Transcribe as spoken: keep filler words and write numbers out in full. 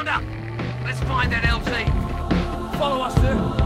Round up. Let's find that L T. Follow us, sir.